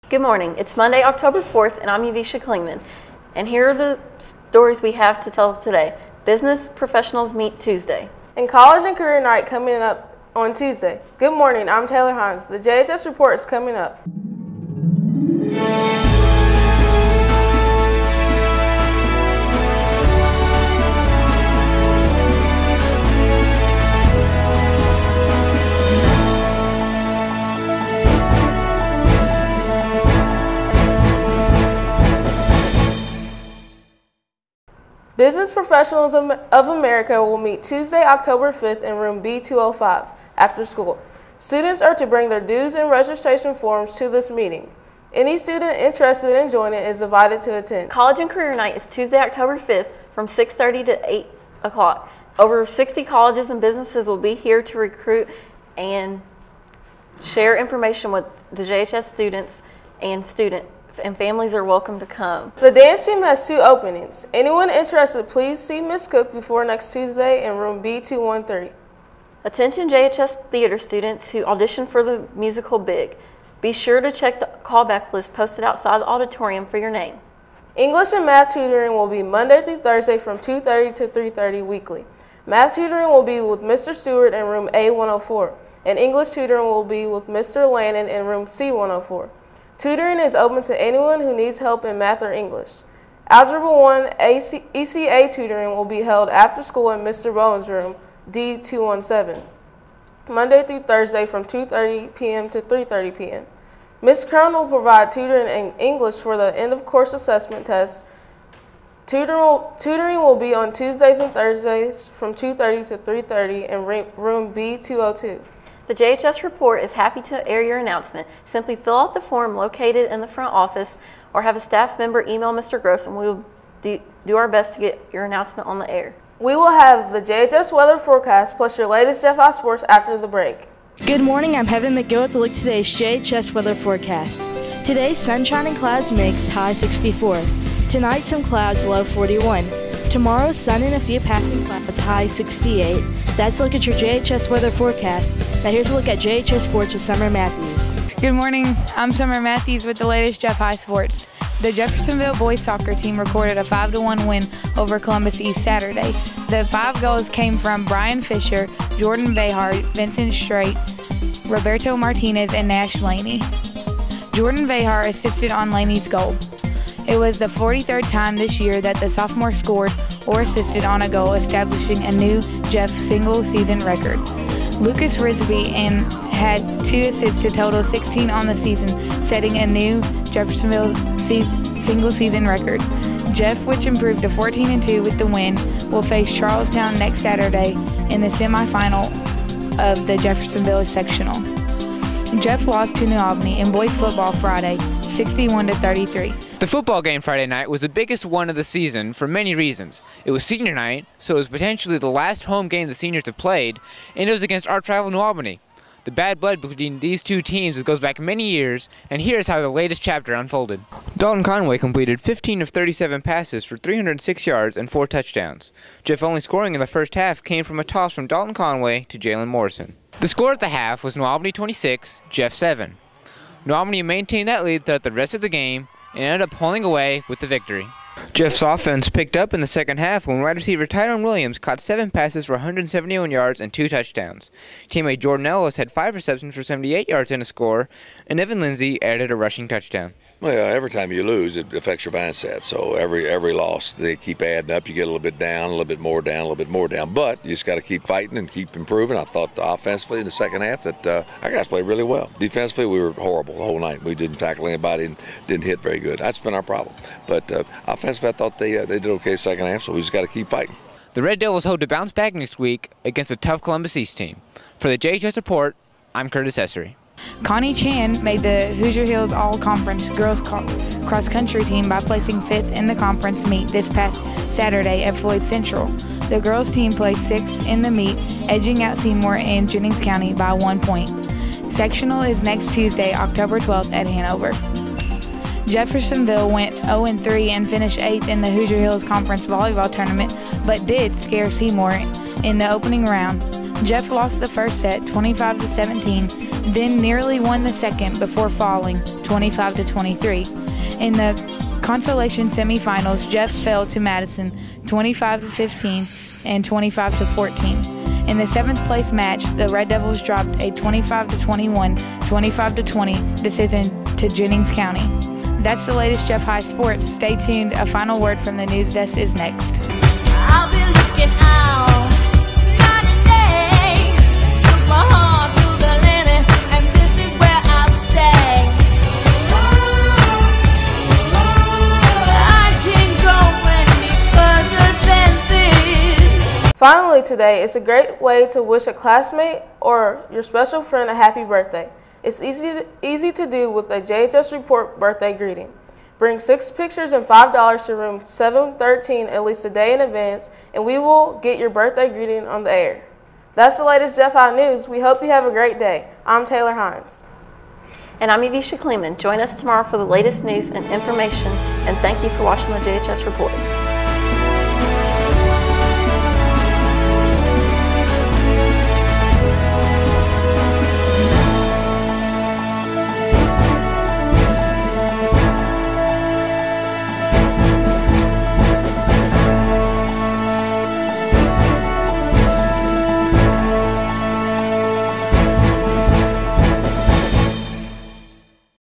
Good morning. It's Monday, October 4th, and I'm Yavisha Klingman. And here are the stories we have to tell today. Business professionals meet Tuesday. And college and career night coming up on Tuesday. Good morning. I'm Taylor Hines. The JHS report is coming up. Business Professionals of America will meet Tuesday, October 5th in room B205 after school. Students are to bring their dues and registration forms to this meeting. Any student interested in joining is invited to attend. College and career night is Tuesday, October 5th from 6:30 to 8 o'clock. Over 60 colleges and businesses will be here to recruit and share information with the JHS students, and families are welcome to come. The dance team has 2 openings. Anyone interested, please see Ms. Cook before next Tuesday in room B213. Attention JHS theater students who audition for the musical Big. Be sure to check the callback list posted outside the auditorium for your name. English and math tutoring will be Monday through Thursday from 2:30 to 3:30 weekly. Math tutoring will be with Mr. Stewart in room A104, and English tutoring will be with Mr. Lannon in room C104. Tutoring is open to anyone who needs help in math or English. Algebra 1 ECA tutoring will be held after school in Mr. Bowen's room, D217, Monday through Thursday from 2:30 p.m. to 3:30 p.m. Ms. Kern will provide tutoring in English for the end-of-course assessment test. Tutoring will be on Tuesdays and Thursdays from 2:30 to 3:30 in room B202. The JHS report is happy to air your announcement. Simply fill out the form located in the front office or have a staff member email Mr. Gross, and we will do our best to get your announcement on the air. We will have the JHS weather forecast plus your latest Jeff I Sports after the break. Good morning, I'm Heaven McGill with the look at today's JHS weather forecast. Today, sunshine and clouds mixed, high 64. Tonight, some clouds, low 41. Tomorrow, sun and a few passing clouds, high 68. That's a look at your JHS weather forecast. Now here's a look at JHS Sports with Summer Matthews. Good morning, I'm Summer Matthews with the latest Jeff High Sports. The Jeffersonville boys soccer team recorded a 5-1 win over Columbus East Saturday. The 5 goals came from Brian Fisher, Jordan Behar, Vincent Strait, Roberto Martinez, and Nash Laney. Jordan Behar assisted on Laney's goal. It was the 43rd time this year that the sophomore scored or assisted on a goal, establishing a new Jeff single-season record. Lucas Risby had 2 assists to total 16 on the season, setting a new Jeffersonville single-season record. Jeff, which improved to 14-2 with the win, will face Charlestown next Saturday in the semifinal of the Jeffersonville sectional. Jeff lost to New Albany in boys football Friday, 61-33. The football game Friday night was the biggest one of the season for many reasons. It was senior night, so it was potentially the last home game the seniors have played, and it was against our rival New Albany. The bad blood between these two teams goes back many years, and here's how the latest chapter unfolded. Dalton Conway completed 15 of 37 passes for 306 yards and 4 touchdowns. Jeff only scoring in the first half came from a toss from Dalton Conway to Jalen Morrison. The score at the half was New Albany 26, Jeff 7. New Albany maintained that lead throughout the rest of the game and ended up pulling away with the victory. Jeff's offense picked up in the second half when wide receiver Tyrone Williams caught 7 passes for 171 yards and 2 touchdowns. Teammate Jordan Ellis had 5 receptions for 78 yards and a score, and Evan Lindsay added a rushing touchdown. Well, every time you lose, it affects your mindset. So every loss, they keep adding up. You get a little bit down, a little bit more down, a little bit more down. But you just got to keep fighting and keep improving. I thought offensively in the second half that our guys played really well. Defensively, we were horrible the whole night. We didn't tackle anybody and didn't hit very good. That's been our problem. But offensively, I thought they did okay second half, so we just got to keep fighting. The Red Devils hope to bounce back next week against a tough Columbus East team. For the JHS Report, I'm Curtis Essery. Connie Chan made the Hoosier Hills All-Conference girls cross-country team by placing 5th in the conference meet this past Saturday at Floyd Central. The girls team placed 6th in the meet, edging out Seymour and Jennings County by 1 point. Sectional is next Tuesday, October 12th at Hanover. Jeffersonville went 0-3 and finished 8th in the Hoosier Hills Conference volleyball tournament, but did scare Seymour in the opening round. Jeff lost the first set 25-17, then nearly won the second before falling 25-23. In the consolation semifinals, Jeff fell to Madison 25-15 and 25-14. In the 7th place match, the Red Devils dropped a 25-21, 25-20 decision to Jennings County. That's the latest Jeff High Sports. Stay tuned. A final word from the news desk is next. I'll be looking out night and day. Took my heart to the limit, and this is where I'll stay. I can't go any further than this. Finally today, it's a great way to wish a classmate or your special friend a happy birthday. It's easy to do with a JHS Report birthday greeting. Bring 6 pictures and $5 to room 713 at least a day in advance, and we will get your birthday greeting on the air. That's the latest Jeff High News. We hope you have a great day. I'm Taylor Hines. And I'm Evisha Kleeman. Join us tomorrow for the latest news and information, and thank you for watching the JHS Report.